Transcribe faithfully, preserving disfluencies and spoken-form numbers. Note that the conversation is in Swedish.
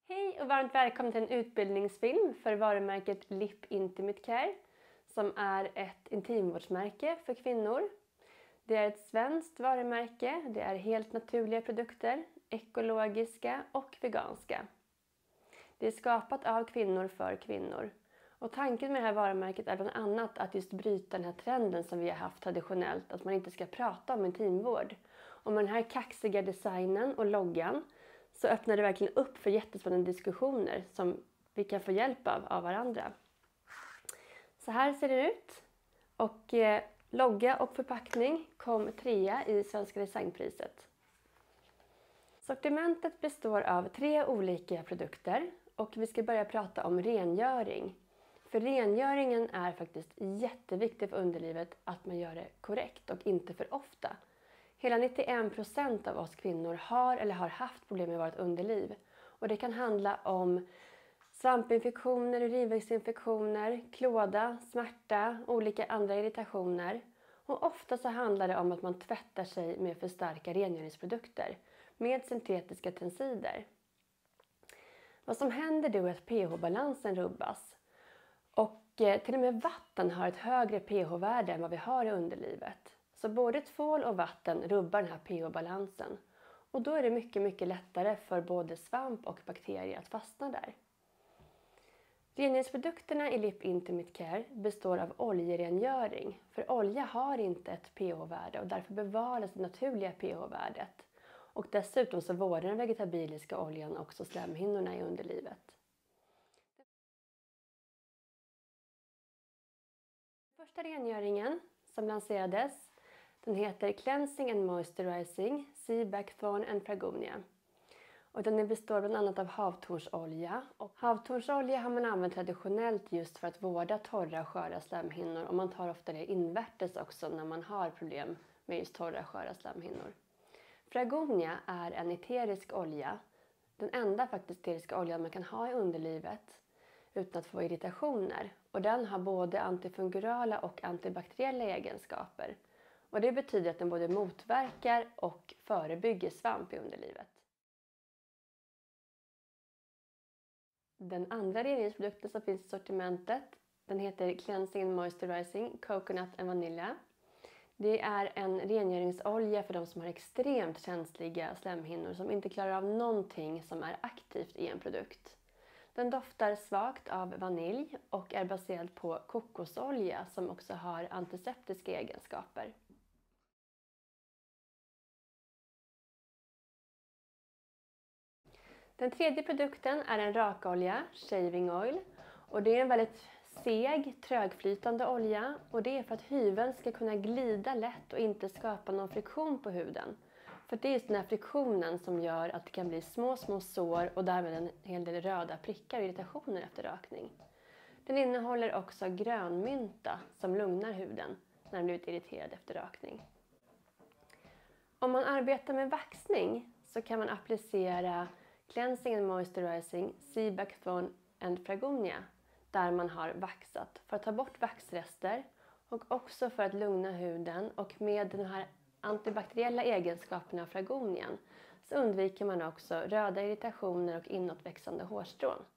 Hej och varmt välkommen till en utbildningsfilm för varumärket Lip Intimate Care som är ett intimvårdsmärke för kvinnor. Det är ett svenskt varumärke, det är helt naturliga produkter, ekologiska och veganska. Det är skapat av kvinnor för kvinnor. Och tanken med det här varumärket är bland annat att just bryta den här trenden som vi har haft traditionellt, att man inte ska prata om intimvård. Och med den här kaxiga designen och loggan så öppnar det verkligen upp för jättespännande diskussioner som vi kan få hjälp av, av varandra. Så här ser det ut. Och eh, logga och förpackning kom trea i Svenska Designpriset. Sortimentet består av tre olika produkter och vi ska börja prata om rengöring. För rengöringen är faktiskt jätteviktig för underlivet att man gör det korrekt och inte för ofta. Hela nittioen procent av oss kvinnor har eller har haft problem med vårt underliv. Och det kan handla om svampinfektioner, urinvägsinfektioner, klåda, smärta, olika andra irritationer. Och ofta så handlar det om att man tvättar sig med för starka rengöringsprodukter med syntetiska tensider. Vad som händer då är att pH-balansen rubbas. Och till och med vatten har ett högre pH-värde än vad vi har i underlivet. Så både tvål och vatten rubbar den här pH-balansen. Och då är det mycket, mycket lättare för både svamp och bakterier att fastna där. Rengöringsprodukterna i Lip Intimate Care består av oljerengöring. För olja har inte ett pH-värde och därför bevaras det naturliga pH-värdet. Och dessutom så vårdar den vegetabiliska oljan också slemhinnorna i underlivet. Första rengöringen som lanserades, den heter Cleansing and Moisturizing Sea Blackthorn and Fragonia. Och den består bland annat av havtornsolja. Och havtornsolja har man använt traditionellt just för att vårda torra och sköra slemhinnor. Och man tar ofta det invärtes också när man har problem med just torra och sköra slemhinnor. Fragonia är en eterisk olja. Den enda faktiskt eteriska oljan man kan ha i underlivet utan att få irritationer. Och den har både antifungurala och antibakteriella egenskaper. Och det betyder att den både motverkar och förebygger svamp i underlivet. Den andra rengöringsprodukten som finns i sortimentet, den heter Cleansing and Moisturizing Coconut and Vanilla. Det är en rengöringsolja för de som har extremt känsliga slemhinnor som inte klarar av någonting som är aktivt i en produkt. Den doftar svagt av vanilj och är baserad på kokosolja som också har antiseptiska egenskaper. Den tredje produkten är en rakolja, shaving oil. Och det är en väldigt seg, trögflytande olja. Och det är för att hyveln ska kunna glida lätt och inte skapa någon friktion på huden. För det är just den här friktionen som gör att det kan bli små, små sår och därmed en hel del röda prickar och irritationer efter rakning. Den innehåller också grönmynta som lugnar huden när den blir irriterad efter rakning. Om man arbetar med vaxning så kan man applicera Cleansing and Moisturizing Sea Blackthorn and Fragonia där man har vaxat för att ta bort vaxrester och också för att lugna huden, och med den här antibakteriella egenskaperna av fragonian så undviker man också röda irritationer och inåtväxande hårstrån.